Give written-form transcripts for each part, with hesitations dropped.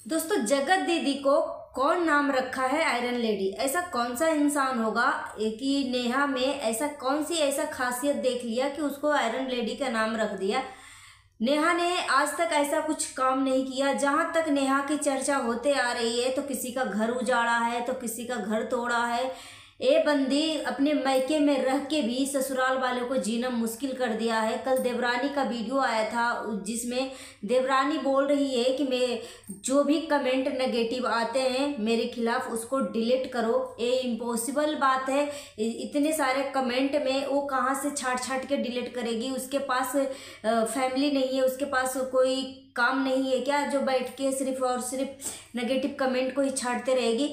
दोस्तों, जगत दीदी को कौन नाम रखा है आयरन लेडी? ऐसा कौन सा इंसान होगा कि नेहा में ऐसा कौन सी ऐसा खासियत देख लिया कि उसको आयरन लेडी का नाम रख दिया। नेहा ने आज तक ऐसा कुछ काम नहीं किया। जहां तक नेहा की चर्चा होते आ रही है तो किसी का घर उजाड़ा है तो किसी का घर तोड़ा है। ए बंदी अपने मायके में रह के भी ससुराल वालों को जीना मुश्किल कर दिया है। कल देवरानी का वीडियो आया था जिसमें देवरानी बोल रही है कि मैं जो भी कमेंट नेगेटिव आते हैं मेरे खिलाफ उसको डिलीट करो। ये इम्पॉसिबल बात है। इतने सारे कमेंट में वो कहाँ से छाट के डिलीट करेगी? उसके पास फैमिली नहीं है, उसके पास कोई काम नहीं है क्या जो बैठ के सिर्फ और सिर्फ नेगेटिव कमेंट को ही छाटते रहेगी?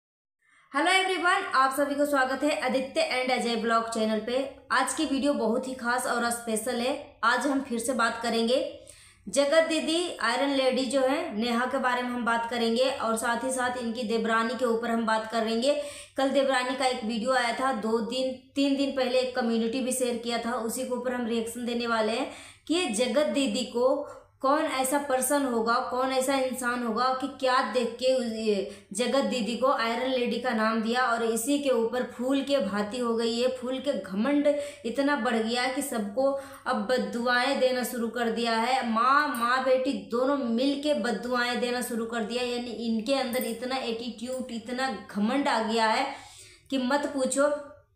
हेलो एवरीवन, आप सभी को स्वागत है Aditya and Ajay blog channel पे। आज की वीडियो बहुत ही खास और स्पेशल है। आज हम फिर से बात करेंगे जगत दीदी आयरन लेडी जो है नेहा के बारे में हम बात करेंगे और साथ ही साथ इनकी देवरानी के ऊपर हम बात करेंगे। कल देवरानी का एक वीडियो आया था, 3 दिन पहले एक कम्युनिटी भी शेयर किया था, उसी के ऊपर हम रिएक्शन देने वाले हैं कि ये जगत दीदी को कौन ऐसा पर्सन होगा, कौन ऐसा इंसान होगा कि क्या देख के जगत दीदी को आयरन लेडी का नाम दिया। और इसी के ऊपर फूल के भांति हो गई है। फूल के घमंड इतना बढ़ गया कि सबको अब बद्दुआएं देना शुरू कर दिया है। माँ बेटी दोनों मिल के बद्दुआएं देना शुरू कर दिया। यानी इनके अंदर इतना एटीट्यूड, इतना घमंड आ गया है कि मत पूछो।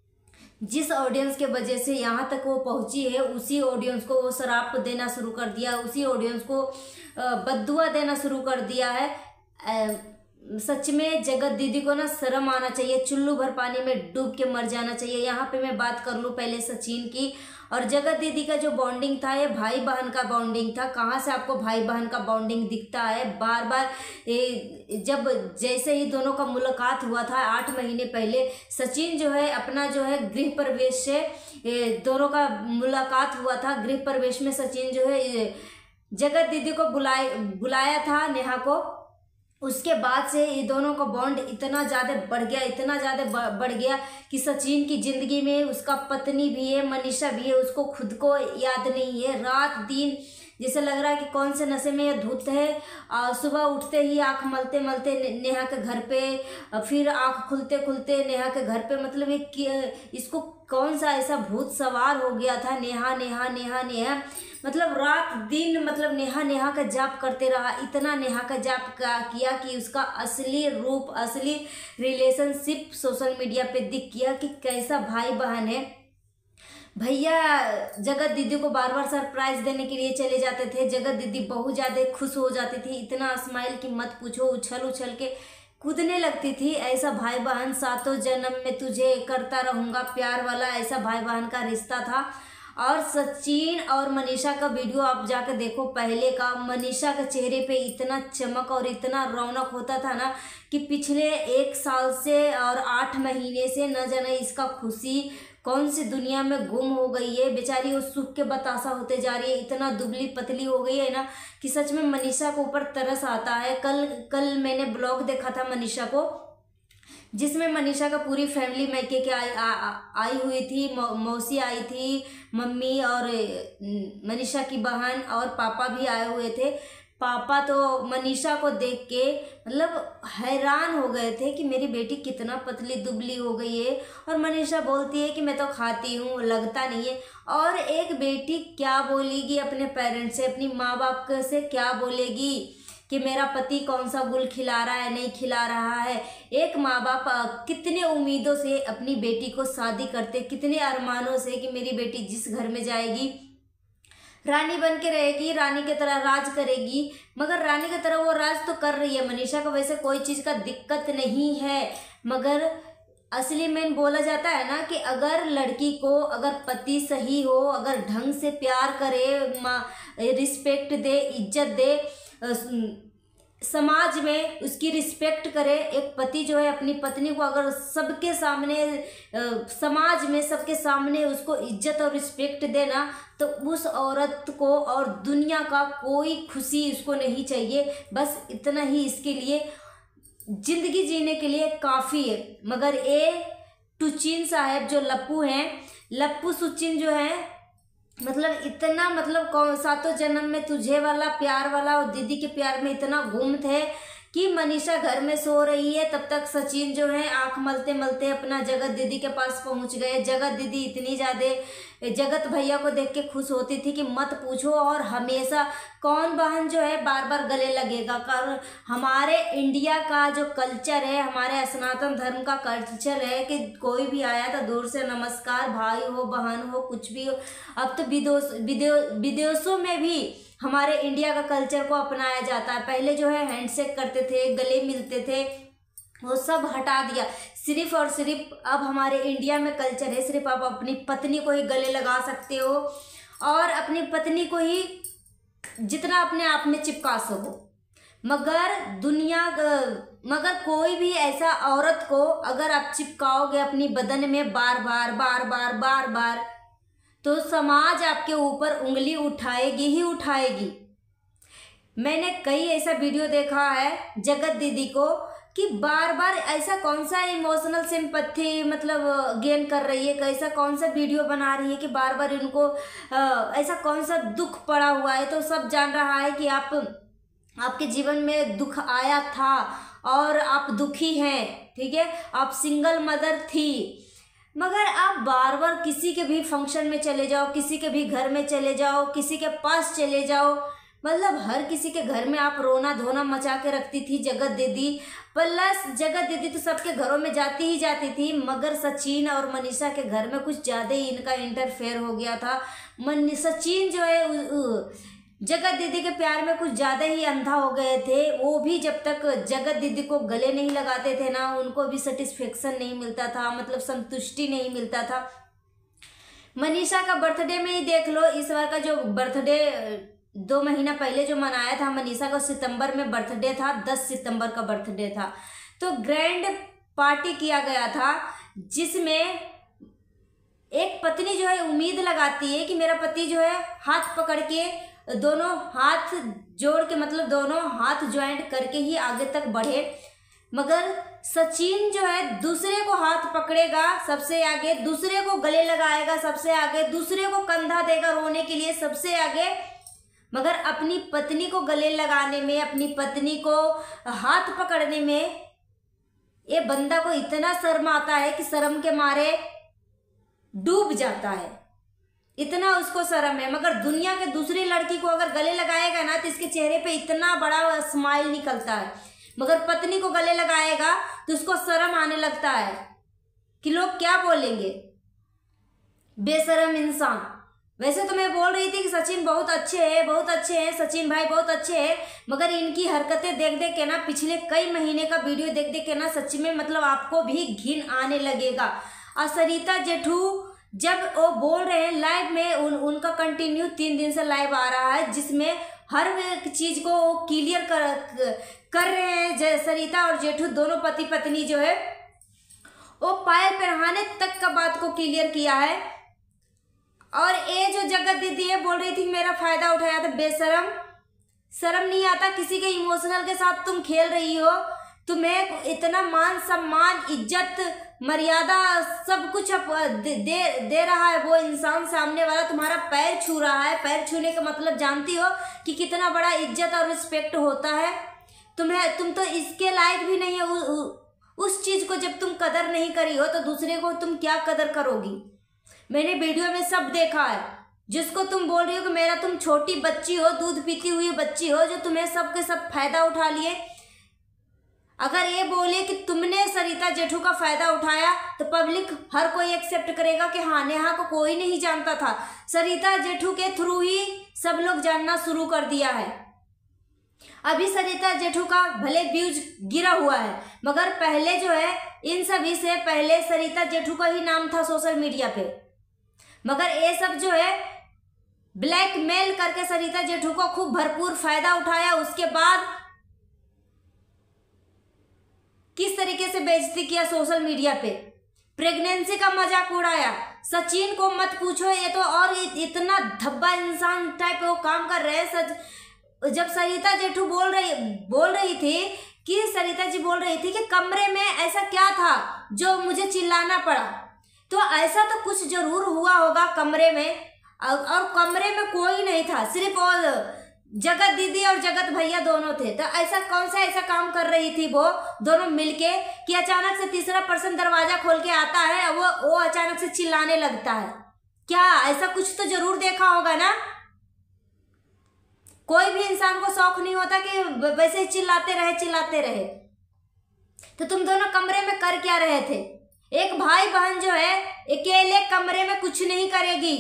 जिस ऑडियंस के वजह से यहाँ तक वो पहुँची है उसी ऑडियंस को वो शराब देना शुरू कर दिया, उसी ऑडियंस को बद्दुआ देना शुरू कर दिया है। सच में जगत दीदी को ना शर्म आना चाहिए, चुल्लू भर पानी में डूब के मर जाना चाहिए। यहाँ पे मैं बात कर लूँ पहले सचिन की और जगत दीदी का जो बॉन्डिंग था ये भाई बहन का बॉन्डिंग था। कहाँ से आपको भाई बहन का बॉन्डिंग दिखता है? बार बार जब जैसे ही दोनों का मुलाकात हुआ था 8 महीने पहले, सचिन जो है अपना जो है गृह प्रवेश से दोनों का मुलाकात हुआ था। गृह प्रवेश में सचिन जो है जगत दीदी को बुलाया था नेहा को। उसके बाद से ये दोनों का बॉन्ड इतना ज़्यादा बढ़ गया, इतना ज़्यादा बढ़ गया कि सचिन की ज़िंदगी में उसका पत्नी भी है, मनीषा भी है, उसको खुद को याद नहीं है। रात दिन जैसे लग रहा है कि कौन से नशे में ये धुत है। सुबह उठते ही आँख मलते मलते नेहा के घर पे, फिर आँख खुलते खुलते नेहा के घर पे। मतलब इसको कौन सा ऐसा भूत सवार हो गया था? नेहा नेहा नेहा नेहा, मतलब रात दिन मतलब नेहा नेहा का जाप करते रहा। इतना नेहा का जाप किया कि उसका असली रूप, असली रिलेशनशिप सोशल मीडिया पे दिख गया कि कैसा भाई बहन है। भैया जगत दीदी को बार बार सरप्राइज देने के लिए चले जाते थे। जगत दीदी बहुत ज़्यादा खुश हो जाती थी, इतना स्माइल कि मत पूछो। उछल उछल के कूदने लगती थी। ऐसा भाई बहन, सातों जन्म में तुझे करता रहूँगा प्यार वाला ऐसा भाई बहन का रिश्ता था। और सचिन और मनीषा का वीडियो आप जाकर देखो पहले का। मनीषा के चेहरे पे इतना चमक और इतना रौनक होता था ना कि पिछले 1 साल से और 8 महीने से न जाने इसका खुशी कौन सी दुनिया में गुम हो गई है। बेचारी वो सुख के बतासा होते जा रही है, इतना दुबली पतली हो गई है ना कि सच में मनीषा के ऊपर तरस आता है। कल मैंने ब्लॉग देखा था मनीषा को, जिसमें मनीषा का पूरी फैमिली मैके के आई हुई थी। मौसी आई थी, मम्मी और मनीषा की बहन और पापा भी आए हुए थे। पापा तो मनीषा को देख के मतलब हैरान हो गए थे कि मेरी बेटी कितना पतली दुबली हो गई है। और मनीषा बोलती है कि मैं तो खाती हूँ, लगता नहीं है। और एक बेटी क्या बोलेगी अपने पेरेंट्स से, अपनी माँ बाप से क्या बोलेगी कि मेरा पति कौन सा गुल खिला रहा है, नहीं खिला रहा है। एक माँ बाप कितने उम्मीदों से अपनी बेटी को शादी करते, कितने अरमानों से कि मेरी बेटी जिस घर में जाएगी रानी बन के रहेगी, रानी की तरह राज करेगी। मगर रानी की तरह वो राज तो कर रही है। मनीषा को वैसे कोई चीज़ का दिक्कत नहीं है। मगर असली में बोला जाता है ना कि अगर लड़की को अगर पति सही हो, अगर ढंग से प्यार करे, रिस्पेक्ट दे, इज्जत दे, समाज में उसकी रिस्पेक्ट करे। एक पति जो है अपनी पत्नी को अगर सबके सामने, समाज में सबके सामने उसको इज्जत और रिस्पेक्ट देना, तो उस औरत को और दुनिया का कोई खुशी उसको नहीं चाहिए। बस इतना ही इसके लिए जिंदगी जीने के लिए काफ़ी है। मगर ये टुचिन साहब जो लप्पू हैं, लप्पू सुचिन जो है, मतलब इतना मतलब सातों जन्म में तुझे वाला प्यार वाला और दीदी के प्यार में इतना गुम थे कि मनीषा घर में सो रही है, तब तक सचिन जो है आंख मलते मलते अपना जगत दीदी के पास पहुंच गए। जगत दीदी इतनी ज़्यादा जगत भैया को देख के खुश होती थी कि मत पूछो, और हमेशा कौन बहन जो है बार बार गले लगेगा। कारण हमारे इंडिया का जो कल्चर है, हमारे सनातन धर्म का कल्चर है कि कोई भी आया तो दूर से नमस्कार, भाई हो बहन हो कुछ भी हो। अब तो विदेशों में भी हमारे इंडिया का कल्चर को अपनाया जाता है। पहले जो है हैंडशेक करते थे, गले मिलते थे, वो सब हटा दिया। सिर्फ और सिर्फ अब हमारे इंडिया में कल्चर है, सिर्फ आप अपनी पत्नी को ही गले लगा सकते हो और अपनी पत्नी को ही जितना अपने आप में चिपका सको। मगर कोई भी ऐसा औरत को अगर आप चिपकाओगे अपनी बदन में बार बार तो समाज आपके ऊपर उंगली उठाएगी ही उठाएगी। मैंने कई ऐसा वीडियो देखा है जगत दीदी को कि बार बार ऐसा कौन सा इमोशनल सिंपैथी मतलब गेन कर रही है, कैसा कौन सा वीडियो बना रही है कि बार बार इनको ऐसा कौन सा दुख पड़ा हुआ है। तो सब जान रहा है कि आपके जीवन में दुख आया था और आप दुखी हैं, ठीक है, आप सिंगल मदर थी। मगर आप बार बार किसी के भी फंक्शन में चले जाओ, किसी के भी घर में चले जाओ, किसी के पास चले जाओ, मतलब हर किसी के घर में आप रोना धोना मचा के रखती थी जगत दीदी। प्लस जगत दीदी तो सबके घरों में जाती ही जाती थी, मगर सचिन और मनीषा के घर में कुछ ज़्यादा ही इनका इंटरफेयर हो गया था। सचिन जो है जगत दीदी के प्यार में कुछ ज़्यादा ही अंधा हो गए थे। वो भी जब तक जगत दीदी को गले नहीं लगाते थे ना, उनको भी सेटिस्फेक्शन नहीं मिलता था, मतलब संतुष्टि नहीं मिलता था। मनीषा का बर्थडे में ही देख लो, इस बार का जो बर्थडे 2 महीना पहले जो मनाया था मनीषा का, सितंबर में बर्थडे था, 10 सितंबर का बर्थडे था। तो ग्रैंड पार्टी किया गया था जिसमें एक पत्नी जो है उम्मीद लगाती है कि मेरा पति जो है हाथ पकड़ के, दोनों हाथ जोड़ के, मतलब दोनों हाथ ज्वाइंट करके ही आगे तक बढ़े। मगर सचिन जो है दूसरे को हाथ पकड़ेगा सबसे आगे, दूसरे को गले लगाएगा सबसे आगे, दूसरे को कंधा देगा रोने के लिए सबसे आगे, मगर अपनी पत्नी को गले लगाने में, अपनी पत्नी को हाथ पकड़ने में ये बंदा को इतना शर्म आता है कि शर्म के मारे डूब जाता है, इतना उसको शर्म है। मगर दुनिया के दूसरी लड़की को अगर गले लगाएगा ना तो इसके चेहरे पे इतना बड़ा स्माइल निकलता है, मगर पत्नी को गले लगाएगा तो उसको शर्म आने लगता है कि लोग क्या बोलेंगे, बेशर्म इंसान। वैसे तो मैं बोल रही थी कि सचिन बहुत अच्छे हैं, सचिन भाई बहुत अच्छे हैं, मगर इनकी हरकतें देख देख के ना, पिछले कई महीने का वीडियो देख देख के ना सच में मतलब आपको भी घिन आने लगेगा। और सरिता जेठू जब वो बोल रहे हैं लाइव में, उनका कंटिन्यू 3 दिन से लाइव आ रहा है जिसमें हर एक चीज को वो क्लियर कर रहे हैं। सरिता और जेठू दोनों पति पत्नी जो है वो पायल पहनाने तक का बात को क्लियर किया है। और ये जो जगत दीदी है बोल रही थी मेरा फायदा उठाया था, बेशरम, शर्म नहीं आता किसी के इमोशनल के साथ तुम खेल रही हो। तुम्हें इतना मान सम्मान इज्जत मर्यादा सब कुछ दे रहा है वो इंसान, सामने वाला तुम्हारा पैर छू रहा है। पैर छूने का मतलब जानती हो कि कितना बड़ा इज्जत और रिस्पेक्ट होता है। तुम तो इसके लायक भी नहीं है। उस चीज को जब तुम कदर नहीं करी हो तो दूसरे को तुम क्या कदर करोगी। मैंने वीडियो में सब देखा है। जिसको तुम बोल रही हो कि मेरा तुम छोटी बच्ची हो, दूध पीती हुई बच्ची हो, जो तुम्हें सब के सब फायदा उठा लिए। अगर ये बोले कि तुमने सरिता जेठू का फायदा उठाया तो पब्लिक हर कोई एक्सेप्ट करेगा कि हाँ, नेहा को कोई नहीं जानता था, सरिता जेठू के थ्रू ही सब लोग जानना शुरू कर दिया है। अभी सरिता जेठू का भले व्यूज गिरा हुआ है, मगर पहले जो है इन सभी से पहले सरिता जेठू का ही नाम था सोशल मीडिया पे। मगर ये सब जो है ब्लैकमेल करके सरिता जेठू को खूब भरपूर फायदा उठाया। उसके बाद किस तरीके से बेइज्जती किया सोशल मीडिया पे, प्रेगनेंसी का मजाक उड़ाया। सचिन को मत पूछो, ये तो और इतना धब्बा इंसान टाइप वो काम कर रहे हैं। जब सरिता जेठू बोल रही थी कि सरिता जी बोल रही थी कि कमरे में ऐसा क्या था जो मुझे चिल्लाना पड़ा, तो ऐसा तो कुछ जरूर हुआ होगा कमरे में, और कमरे में कोई नहीं था, सिर्फ और जगत दीदी और जगत भैया दोनों थे। तो ऐसा कौन सा ऐसा काम कर रही थी वो दोनों मिलके कि अचानक से तीसरा पर्सन दरवाजा खोल के आता है, वो अचानक से चिल्लाने लगता है। क्या ऐसा कुछ तो जरूर देखा होगा ना। कोई भी इंसान को शौक नहीं होता कि वैसे ही चिल्लाते रहे। तो तुम दोनों कमरे में कर क्या रहे थे? एक भाई बहन जो है अकेले कमरे में कुछ नहीं करेगी।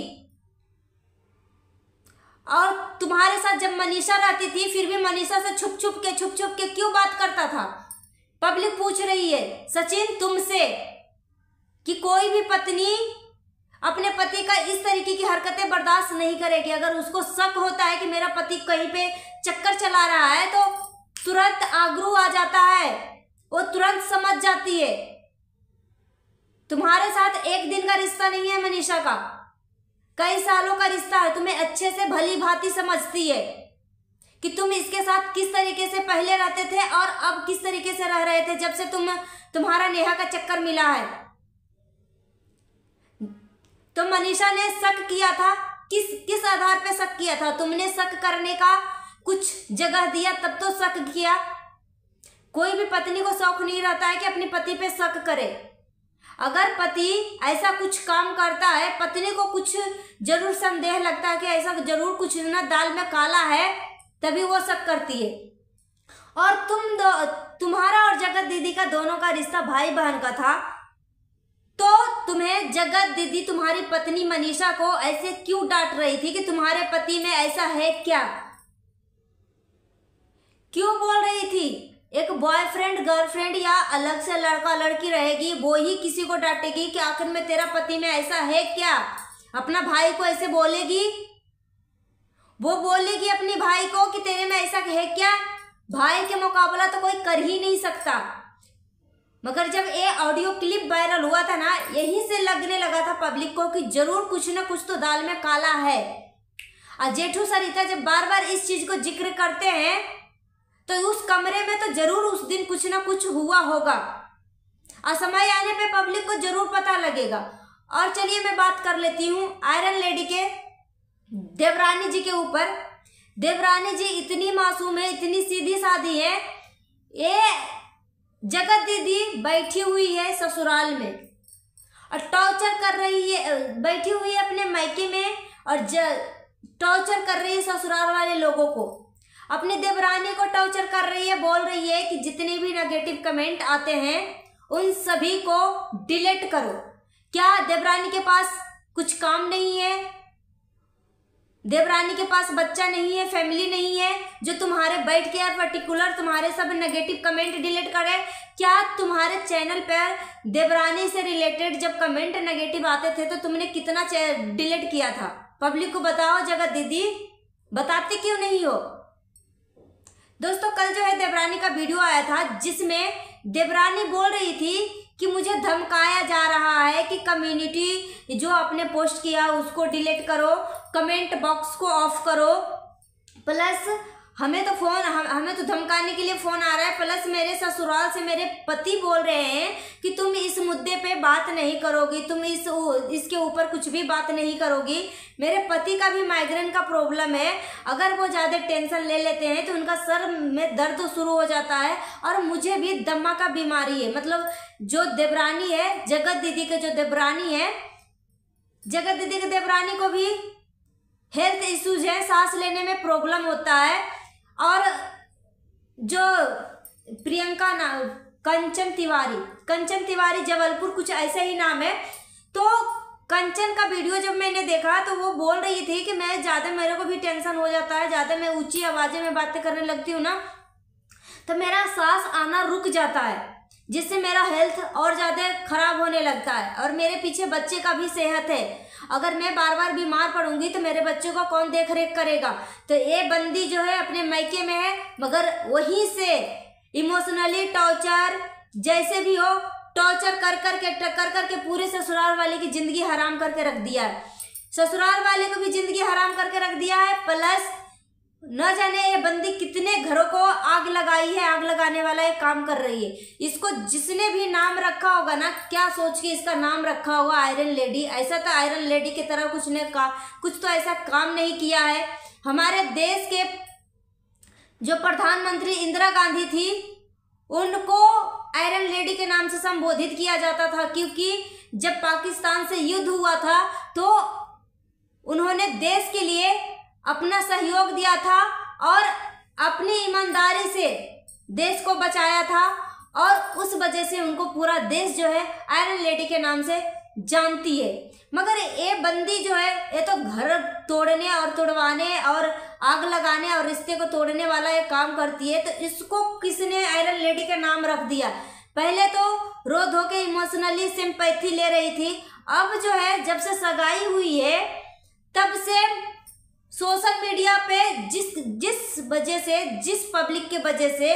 और तुम्हारे साथ जब मनीषा रहती थी फिर भी मनीषा से छुप छुप के क्यों बात करता था? पब्लिक पूछ रही है सचिन तुमसे कि कोई भी पत्नी अपने पति का इस तरीके की हरकतें बर्दाश्त नहीं करेगी। अगर उसको शक होता है कि मेरा पति कहीं पे चक्कर चला रहा है तो तुरंत आगरू आ जाता है, वो तुरंत समझ जाती है। तुम्हारे साथ एक दिन का रिश्ता नहीं है मनीषा का, कई सालों का रिश्ता है। तुम्हें अच्छे से भली भांति समझती है कि तुम इसके साथ किस तरीके से पहले रहते थे और अब किस तरीके से रह रहे थे जब से तुम्हारा नेहा का चक्कर मिला है। तो मनीषा ने शक किया था, किस आधार पे शक किया था? तुमने शक करने का कुछ जगह दिया तब तो शक किया। कोई भी पत्नी को शौक नहीं रहता है कि अपने पति पे शक करे। अगर पति ऐसा कुछ काम करता है, पत्नी को कुछ जरूर संदेह लगता है कि ऐसा जरूर कुछ ना दाल में काला है, तभी वो शक करती है। और तुम्हारा और जगत दीदी का दोनों का रिश्ता भाई बहन का था, तो तुम्हें जगत दीदी तुम्हारी पत्नी मनीषा को ऐसे क्यों डांट रही थी कि तुम्हारे पति में ऐसा है क्या? क्यों बोल रही थी? एक बॉयफ्रेंड गर्लफ्रेंड या अलग से लड़का लड़की रहेगी, वो ही किसी को डांटेगी कि आखिर में तेरा पति में ऐसा है क्या? अपना भाई को ऐसे बोलेगी? वो बोलेगी अपनी भाई को कि तेरे में ऐसा है क्या? भाई के मुकाबला तो कोई कर ही नहीं सकता। मगर जब ये ऑडियो क्लिप वायरल हुआ था ना, यहीं से लगने लगा था पब्लिक को कि जरूर कुछ ना कुछ तो दाल में काला है। और जेठू सरिता जब बार बार इस चीज को जिक्र करते हैं तो उस कमरे में तो जरूर उस दिन कुछ ना कुछ हुआ होगा और समय आने पे पब्लिक को जरूर पता लगेगा। और चलिए मैं बात कर लेती हूँ आयरन लेडी के देवरानी जी के ऊपर। देवरानी जी इतनी मासूम है, इतनी सीधी सादी है। ये जगत दीदी बैठी हुई है ससुराल में और टॉर्चर कर रही है, बैठी हुई है अपने मायके में और टॉर्चर कर रही है ससुराल वाले लोगों को। अपनी देवरानी को टॉर्चर कर रही है, बोल रही है कि जितने भी नेगेटिव कमेंट आते हैं उन सभी को डिलीट करो। क्या देवरानी के पास कुछ काम नहीं है? देवरानी के पास बच्चा नहीं है, फैमिली नहीं है जो तुम्हारे बैठ के यार पर्टिकुलर तुम्हारे सब नेगेटिव कमेंट डिलीट करे? क्या तुम्हारे चैनल पर देवरानी से रिलेटेड जब कमेंट नेगेटिव आते थे तो तुमने कितना डिलीट किया था? पब्लिक को बताओ जगत दीदी, बताते क्यों नहीं हो? दोस्तों कल जो है देवरानी का वीडियो आया था जिसमें देवरानी बोल रही थी कि मुझे धमकाया जा रहा है कि कम्युनिटी जो आपने पोस्ट किया उसको डिलीट करो, कमेंट बॉक्स को ऑफ करो, प्लस हमें तो धमकाने के लिए फ़ोन आ रहा है, प्लस मेरे ससुराल से मेरे पति बोल रहे हैं कि तुम इस मुद्दे पे बात नहीं करोगी, तुम इसके ऊपर कुछ भी बात नहीं करोगी। मेरे पति का भी माइग्रेन का प्रॉब्लम है, अगर वो ज़्यादा टेंशन ले लेते हैं तो उनका सर में दर्द शुरू हो जाता है और मुझे भी दमा का बीमारी है। मतलब जो देवरानी है, जगत दीदी के जो देवरानी है, जगत दीदी के देवरानी को भी हेल्थ इश्यूज है, सांस लेने में प्रॉब्लम होता है। और जो प्रियंका कंचन तिवारी जबलपुर कुछ ऐसा ही नाम है। तो कंचन का वीडियो जब मैंने देखा तो वो बोल रही थी कि मैं ज़्यादा, मेरे को भी टेंशन हो जाता है, ज़्यादा मैं ऊंची आवाज़ें में बातें करने लगती हूँ ना तो मेरा सांस आना रुक जाता है, जिससे मेरा हेल्थ और ज़्यादा ख़राब होने लगता है। और मेरे पीछे बच्चे का भी सेहत है, अगर मैं बार बार बीमार पड़ूंगी तो मेरे बच्चों का कौन देख रेख करेगा? तो ये बंदी जो है अपने मायके में है, मगर वहीं से इमोशनली टॉर्चर जैसे भी हो टॉर्चर कर करके पूरे ससुराल वाले की ज़िंदगी हराम करके रख दिया है। ससुराल वाले को भी ज़िंदगी हराम करके रख दिया है, प्लस न जाने ये बंदी कितने घरों को आग लगाई है, आग लगाने वाला ये काम कर रही है। इसको जिसने भी नाम रखा होगा ना, क्या सोच के इसका नाम रखा होगा आयरन लेडी? ऐसा तो आयरन लेडी की तरह कुछ तो ऐसा काम नहीं किया है। हमारे देश के जो प्रधानमंत्री इंदिरा गांधी थी उनको आयरन लेडी के नाम से संबोधित किया जाता था, क्योंकि जब पाकिस्तान से युद्ध हुआ था तो उन्होंने देश के लिए अपना सहयोग दिया था और अपनी ईमानदारी से देश को बचाया था, और उस वजह से उनको पूरा देश जो है आयरन लेडी के नाम से जानती है। मगर ये बंदी जो है ये तो घर तोड़ने और तुड़वाने और आग लगाने और रिश्ते को तोड़ने वाला ये काम करती है, तो इसको किसने आयरन लेडी का नाम रख दिया? पहले तो रो धो के इमोशनली सिंपैथी ले रही थी, अब जो है जब से सगाई हुई है तब से सोशल मीडिया पे जिस पब्लिक के वजह से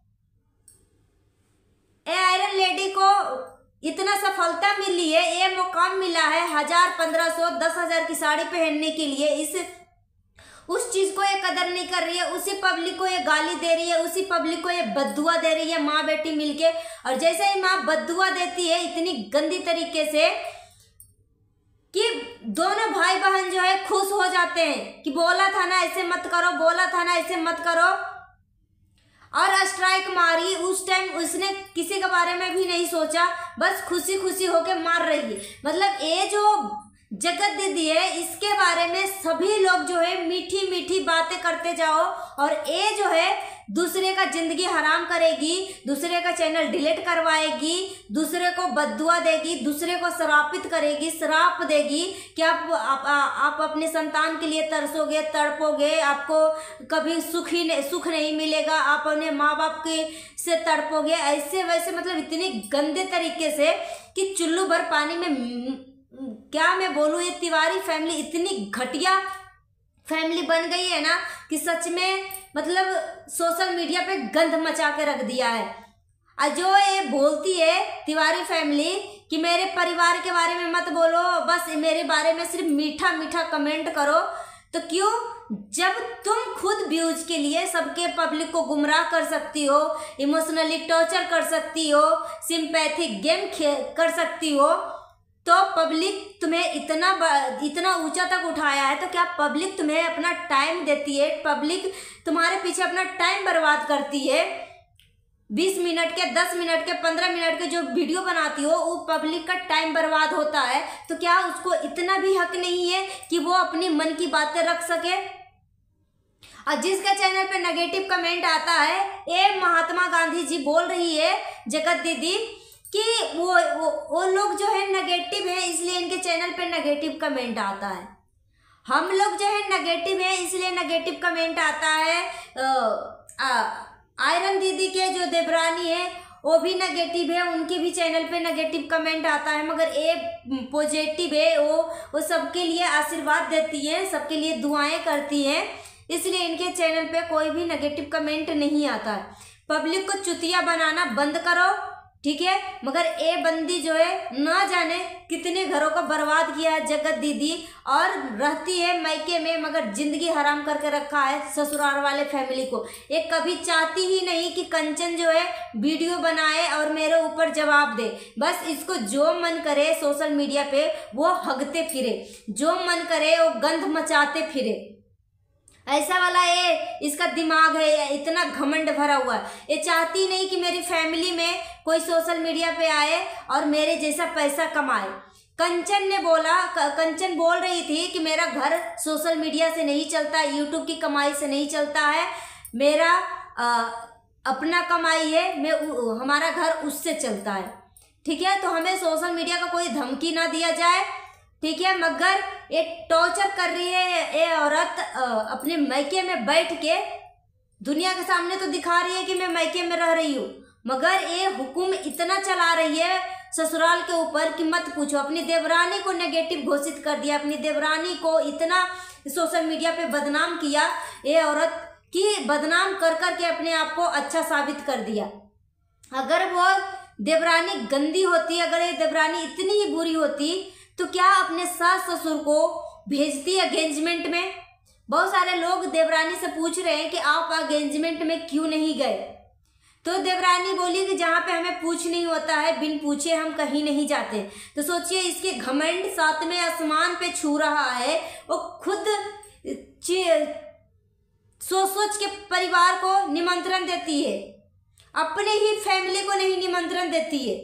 आयरन लेडी को इतना सफलता मिली है, ये मुकाम मिला है 1000, 1500, 10,000 की साड़ी पहनने के लिए, उस चीज को ये कदर नहीं कर रही है, उसी पब्लिक को ये गाली दे रही है, उसी पब्लिक को ये बद्दुआ दे रही है माँ बेटी मिलके। और जैसे ही माँ बद्दुआ देती है इतनी गंदी तरीके से कि दोनों भाई बहन जो है खुश हो जाते हैं कि बोला था ना ऐसे मत करो, बोला था ना ऐसे मत करो, और स्ट्राइक मारी। उस टाइम उसने किसी के बारे में भी नहीं सोचा, बस खुशी खुशी होके मार रही है। मतलब ये जो जगत दीदी है इसके बारे में सभी लोग जो है मीठी मीठी बातें करते जाओ, और ये जो है दूसरे का जिंदगी हराम करेगी, दूसरे का चैनल डिलीट करवाएगी, दूसरे को बद्दुआ देगी, दूसरे को श्रापित करेगी, श्राप देगी कि आप अपने संतान के लिए तरसोगे, तड़पोगे, आपको कभी सुख नहीं मिलेगा, आप अपने माँ बाप के से तड़पोगे, ऐसे वैसे। मतलब इतनी गंदे तरीके से कि चुल्लू भर पानी में, क्या मैं बोलूँ, ये तिवारी फैमिली इतनी घटिया फैमिली बन गई है ना कि सच में मतलब सोशल मीडिया पे गंद मचा के रख दिया है। और जो ये बोलती है तिवारी फैमिली कि मेरे परिवार के बारे में मत बोलो, बस मेरे बारे में सिर्फ मीठा मीठा कमेंट करो, तो क्यों? जब तुम खुद व्यूज के लिए सबके पब्लिक को गुमराह कर सकती हो, इमोशनली टॉर्चर कर सकती हो, सिंपैथिक गेम कर सकती हो, तो पब्लिक तुम्हें इतना ऊंचा तक उठाया है, तो क्या पब्लिक तुम्हें अपना टाइम देती है? पब्लिक तुम्हारे पीछे अपना टाइम बर्बाद करती है। 20 मिनट के, 10 मिनट के, 15 मिनट के जो वीडियो बनाती हो वो पब्लिक का टाइम बर्बाद होता है, तो क्या उसको इतना भी हक नहीं है कि वो अपनी मन की बातें रख सके? और जिसका चैनल पे नेगेटिव कमेंट आता है, ये महात्मा गांधी जी बोल रही है जगत दीदी कि वो लोग जो है नेगेटिव है इसलिए इनके चैनल पे नेगेटिव कमेंट आता है। हम लोग जो है नेगेटिव है इसलिए नेगेटिव कमेंट आता है। आयरन दीदी के जो देवरानी है वो भी नेगेटिव है, उनके भी चैनल पे नेगेटिव कमेंट आता है, मगर ये पॉजिटिव है, वो सबके लिए आशीर्वाद देती है, सबके लिए दुआएं करती हैं, इसलिए इनके चैनल पे कोई भी नेगेटिव कमेंट नहीं आता है। पब्लिक को चुतिया बनाना बंद करो, ठीक है? मगर ये बंदी जो है ना जाने कितने घरों को बर्बाद किया है जगत दीदी, और रहती है मायके में मगर जिंदगी हराम करके रखा है ससुराल वाले फैमिली को। ये कभी चाहती ही नहीं कि कंचन जो है वीडियो बनाए और मेरे ऊपर जवाब दे, बस इसको जो मन करे सोशल मीडिया पे वो हगते फिरे, जो मन करे वो गंध मचाते फिरे, ऐसा वाला ये इसका दिमाग है, इतना घमंड भरा हुआ है। ये चाहती नहीं कि मेरी फैमिली में कोई सोशल मीडिया पे आए और मेरे जैसा पैसा कमाए। कंचन बोल रही थी कि मेरा घर सोशल मीडिया से नहीं चलता, यूट्यूब की कमाई से नहीं चलता है, मेरा अपना कमाई है, हमारा घर उससे चलता है, ठीक है? तो हमें सोशल मीडिया का कोई धमकी ना दिया जाए, ठीक है? मगर ये टॉर्चर कर रही है ये औरत, अपने मायके में बैठ के दुनिया के सामने तो दिखा रही है कि मैं मायके में रह रही हूँ, मगर ये हुक्म इतना चला रही है ससुराल के ऊपर कि मत पूछो। अपनी देवरानी को नेगेटिव घोषित कर दिया, अपनी देवरानी को इतना सोशल मीडिया पे बदनाम किया ये औरत कि बदनाम कर के अपने आप को अच्छा साबित कर दिया। अगर वो देवरानी गंदी होती, अगर ये देवरानी इतनी ही बुरी होती तो क्या अपने सास ससुर को भेजती एंगेजमेंट में? बहुत सारे लोग देवरानी से पूछ रहे हैं कि आप एंगेजमेंट में क्यों नहीं गए, तो देवरानी बोली कि जहाँ पे हमें पूछ नहीं होता है, बिन पूछे हम कहीं नहीं जाते। तो सोचिए इसके घमंड 7वें आसमान पे छू रहा है, वो खुद सोच सोच के परिवार को निमंत्रण देती है, अपने ही फैमिली को नहीं निमंत्रण देती है।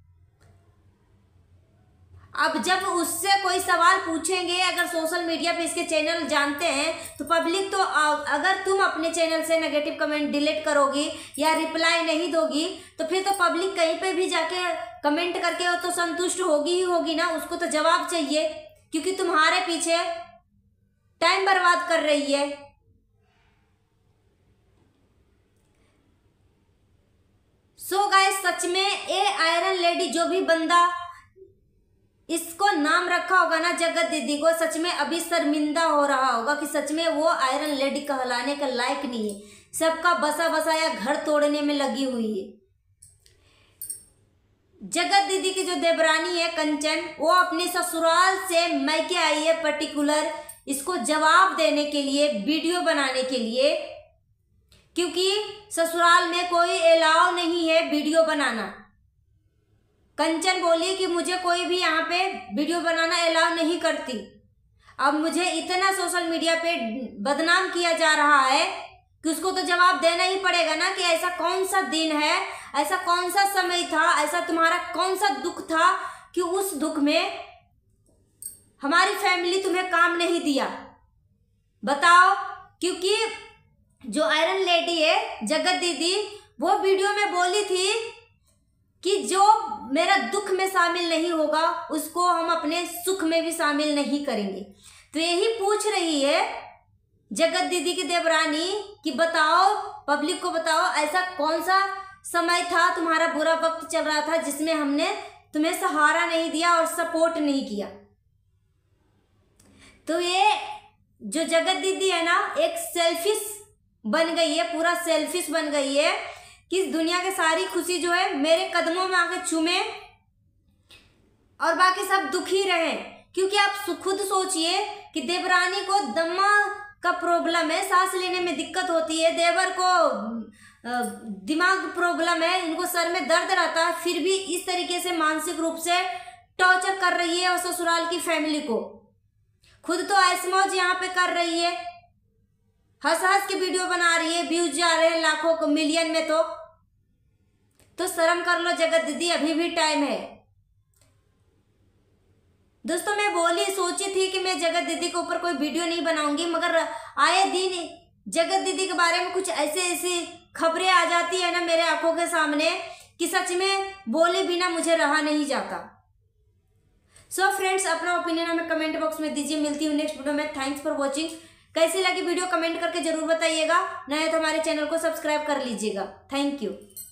अब जब उससे कोई सवाल पूछेंगे, अगर सोशल मीडिया पे इसके चैनल जानते हैं तो पब्लिक तो, अगर तुम अपने चैनल से नेगेटिव कमेंट डिलीट करोगी या रिप्लाई नहीं दोगी तो फिर तो पब्लिक कहीं पे भी जाके कमेंट करके तो संतुष्ट होगी ही होगी ना। उसको तो जवाब चाहिए, क्योंकि तुम्हारे पीछे टाइम बर्बाद कर रही है। सो गाइस, सच में ये आयरन लेडी जो भी बंदा इसको नाम रखा होगा ना जगत दीदी को, सच में अभी शर्मिंदा हो रहा होगा कि सच में वो आयरन लेडी कहलाने का लायक नहीं है। सबका बसा बसाया घर तोड़ने में लगी हुई है। जगत दीदी की जो देवरानी है कंचन, वो अपने ससुराल से मैके आई है पर्टिकुलर इसको जवाब देने के लिए, वीडियो बनाने के लिए, क्योंकि ससुराल में कोई अलाउ नहीं है वीडियो बनाना। कंचन बोली कि मुझे कोई भी यहाँ पे वीडियो बनाना अलाउ नहीं करती। अब मुझे इतना सोशल मीडिया पे बदनाम किया जा रहा है कि उसको तो जवाब देना ही पड़ेगा ना, कि ऐसा कौन सा दिन है, ऐसा कौन सा समय था, ऐसा तुम्हारा कौन सा दुख था कि उस दुख में हमारी फैमिली तुम्हें काम नहीं दिया, बताओ। क्योंकि जो आयरन लेडी है जगत दीदी, वो वीडियो में बोली थी कि जो मेरा दुख में शामिल नहीं होगा उसको हम अपने सुख में भी शामिल नहीं करेंगे। तो यही पूछ रही है जगत दीदी की देवरानी कि बताओ, पब्लिक को बताओ, ऐसा कौन सा समय था, तुम्हारा बुरा वक्त चल रहा था जिसमें हमने तुम्हें सहारा नहीं दिया और सपोर्ट नहीं किया। तो ये जो जगत दीदी है ना, एक सेल्फिश बन गई है, पूरा सेल्फिश बन गई है कि इस दुनिया की सारी खुशी जो है मेरे कदमों में आके चूमे और बाकी सब दुखी रहे। क्योंकि आप खुद सोचिए कि देवरानी को दमा का प्रॉब्लम है, सांस लेने में दिक्कत होती है, देवर को दिमाग प्रॉब्लम है, इनको सर में दर्द रहता है, फिर भी इस तरीके से मानसिक रूप से टॉर्चर कर रही है और ससुराल की फैमिली को। खुद तो ऐश मौज यहाँ पे कर रही है, हंस हंस के वीडियो बना रही है, व्यूज जा रहे हैं लाखों को, मिलियन में। तो शर्म कर लो जगत दीदी, अभी भी टाइम है। दोस्तों, मैं सोची थी कि मैं जगत दीदी के ऊपर कोई वीडियो नहीं बनाऊंगी, मगर आए दिन जगत दीदी के बारे में कुछ ऐसी खबरें आ जाती है ना मेरे आंखों के सामने कि सच में बोले बिना मुझे रहा नहीं जाता। सो फ्रेंड्स, अपना ओपिनियन हमें कमेंट बॉक्स में दीजिए। मिलती हूँ नेक्स्ट वीडियो में। Thanks for watching. कैसी लगी वीडियो कमेंट करके जरूर बताइएगा। नए तो हमारे चैनल को सब्सक्राइब कर लीजिएगा। Thank you.